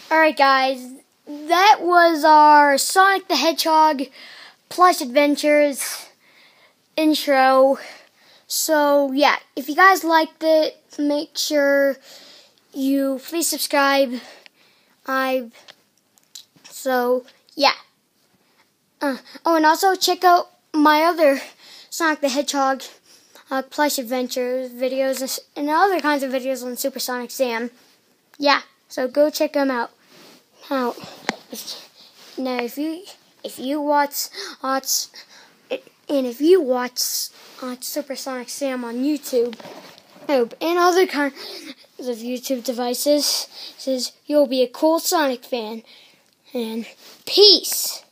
Alright guys, that was our Sonic the Hedgehog plush adventures intro. So yeah, if you guys liked it, make sure you please subscribe. So yeah. Oh, and also check out my other Sonic the Hedgehog plush adventures videos and other kinds of videos on Super Sonic Sam. Yeah, so go check them out. Now, if you watch Super Sonic Sam on YouTube and other kinds of YouTube devices, you'll be a cool Sonic fan. And peace.